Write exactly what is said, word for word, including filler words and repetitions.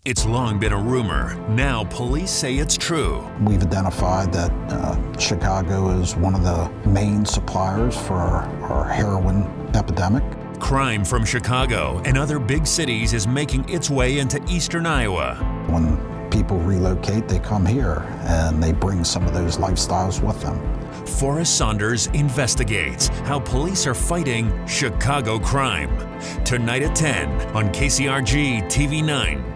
It's long been a rumor. Now police say it's true. We've identified that uh, Chicago is one of the main suppliers for our, our heroin epidemic. Crime from Chicago and other big cities is making its way into eastern Iowa. When people relocate, they come here and they bring some of those lifestyles with them. Forrest Saunders investigates how police are fighting Chicago crime. Tonight at ten on K C R G T V nine.